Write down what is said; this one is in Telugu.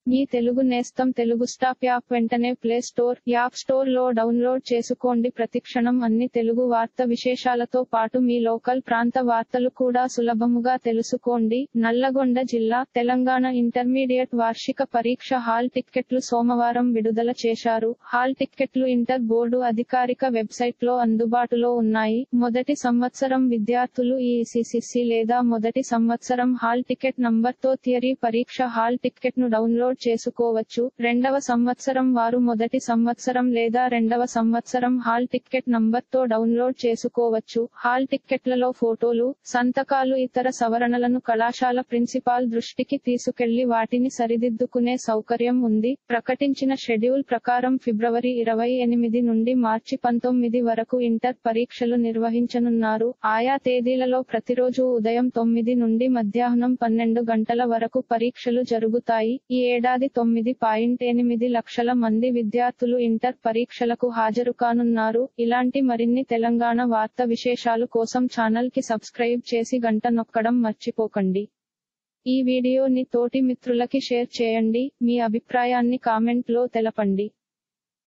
మీ తెలుగు నేస్తం తెలుగు స్టాప్ యాప్ వెంటనే ప్లే స్టోర్, యాప్ స్టోర్ లో డౌన్లోడ్ చేసుకోండి. ప్రతిక్షణం అన్ని తెలుగు వార్త విశేషాలతో పాటు మీ లోకల్ ప్రాంత వార్తలు కూడా సులభముగా తెలుసుకోండి. నల్లగొండ జిల్లా, తెలంగాణ ఇంటర్మీడియట్ వార్షిక పరీక్ష హాల్ టిక్కెట్లు సోమవారం విడుదల చేశారు. హాల్ టిక్కెట్లు ఇంటర్ బోర్డు అధికారిక వెబ్సైట్ లో అందుబాటులో ఉన్నాయి. మొదటి సంవత్సరం విద్యార్థులు ఈ ఈసీసీ లేదా మొదటి సంవత్సరం హాల్ టికెట్ నంబర్తో థియరీ పరీక్ష హాల్ టిక్కెట్ ను డౌన్లోడ్ చేసుకోవచ్చు. రెండవ సంవత్సరం వారు మొదటి సంవత్సరం లేదా రెండవ సంవత్సరం హాల్ టిక్కెట్ నంబర్తో డౌన్లోడ్ చేసుకోవచ్చు. హాల్ టిక్కెట్లలో ఫోటోలు, సంతకాలు, ఇతర సవరణలను కళాశాల ప్రిన్సిపాల్ దృష్టికి తీసుకెళ్లి వాటిని సరిదిద్దుకునే సౌకర్యం ఉంది. ప్రకటించిన షెడ్యూల్ ప్రకారం ఫిబ్రవరి 28 నుండి మార్చి 19 వరకు ఇంటర్ పరీక్షలు నిర్వహించనున్నారు. ఆయా తేదీలలో ప్రతిరోజు ఉదయం 9 నుండి మధ్యాహ్నం 12 గంటల వరకు పరీక్షలు జరుగుతాయి. ఈ ఏడాది 9.8 లక్షల మంది విద్యార్థులు ఇంటర్ పరీక్షలకు హాజరుకానున్నారు. ఇలాంటి మరిన్ని తెలంగాణ వార్త విశేషాలు కోసం ఛానల్ కి సబ్స్క్రైబ్ చేసి గంట నొక్కడం మర్చిపోకండి. ఈ వీడియోని తోటి మిత్రులకి షేర్ చేయండి. మీ అభిప్రాయాన్ని కామెంట్ లో తెలపండి.